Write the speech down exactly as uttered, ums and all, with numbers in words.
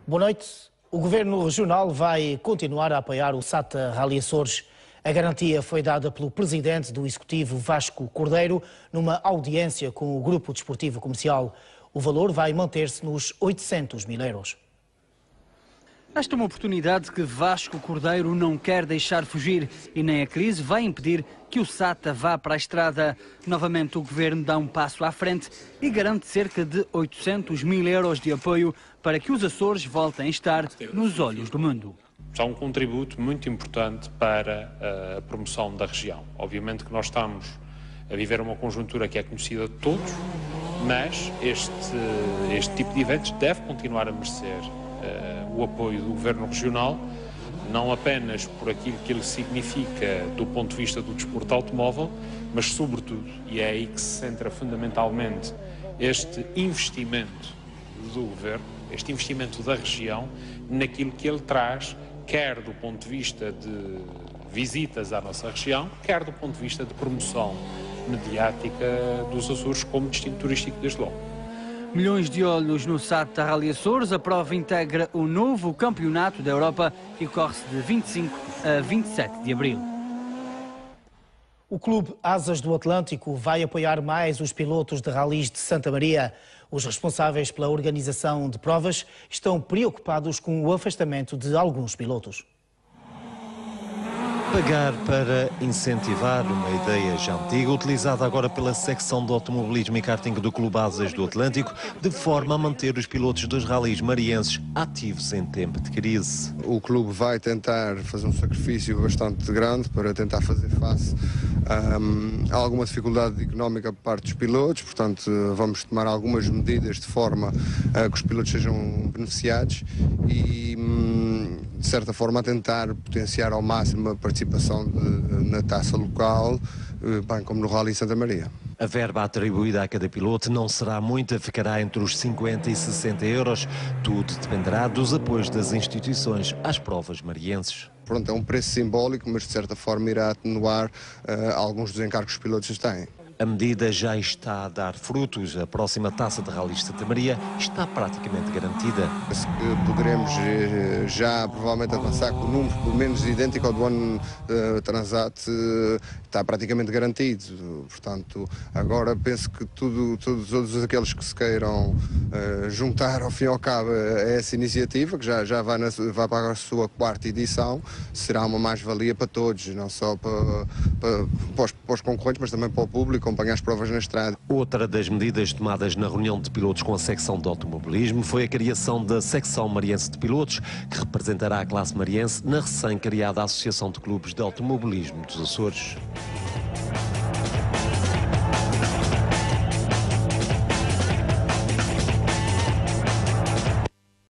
Boa noite. O Governo Regional vai continuar a apoiar o SATA Rally Açores. A garantia foi dada pelo Presidente do Executivo, Vasco Cordeiro, numa audiência com o Grupo Desportivo Comercial. O valor vai manter-se nos oitocentos mil euros. Esta é uma oportunidade que Vasco Cordeiro não quer deixar fugir e nem a crise vai impedir que o SATA vá para a estrada. Novamente o Governo dá um passo à frente e garante cerca de oitocentos mil euros de apoio para que os Açores voltem a estar nos olhos do mundo. Há um contributo muito importante para a promoção da região. Obviamente que nós estamos a viver uma conjuntura que é conhecida de todos, mas este, este tipo de eventos deve continuar a merecer uh, o apoio do Governo Regional, não apenas por aquilo que ele significa do ponto de vista do desporto automóvel, mas sobretudo, e é aí que se centra fundamentalmente este investimento do Governo, este investimento da região, naquilo que ele traz, quer do ponto de vista de visitas à nossa região, quer do ponto de vista de promoção mediática dos Açores como destino turístico desde logo. Milhões de olhos no SATA Rally Açores. A prova integra o novo Campeonato da Europa e corre-se de vinte e cinco a vinte e sete de abril. O Clube Asas do Atlântico vai apoiar mais os pilotos de ralis de Santa Maria. Os responsáveis pela organização de provas estão preocupados com o afastamento de alguns pilotos. Pagar para incentivar uma ideia já antiga, utilizada agora pela secção de automobilismo e karting do Clube Asas do Atlântico, de forma a manter os pilotos dos ralis marienses ativos em tempo de crise. O clube vai tentar fazer um sacrifício bastante grande para tentar fazer face um, a alguma dificuldade económica por parte dos pilotos, portanto vamos tomar algumas medidas de forma a que os pilotos sejam beneficiados e, de certa forma, a tentar potenciar ao máximo a participação De, na taça local, bem como no Rally Santa Maria. A verba atribuída a cada piloto não será muita, ficará entre os cinquenta e sessenta euros. Tudo dependerá dos apoios das instituições às provas marienses. Pronto, é um preço simbólico, mas de certa forma irá atenuar uh, alguns dos encargos que os pilotos têm. A medida já está a dar frutos. A próxima taça de Rally Santa Maria está praticamente garantida. Penso que poderemos já provavelmente avançar com o número pelo menos idêntico ao do ano uh, transato, uh, está praticamente garantido. Portanto, agora penso que tudo, tudo, todos aqueles que se queiram uh, juntar ao fim e ao cabo a essa iniciativa, que já, já vai, na, vai para a sua quarta edição, será uma mais-valia para todos, não só para, para, para, os, para os concorrentes, mas também para o público, acompanhar as provas na estrada. Outra das medidas tomadas na reunião de pilotos com a secção de automobilismo foi a criação da secção mariense de pilotos, que representará a classe mariense na recém-criada Associação de Clubes de Automobilismo dos Açores.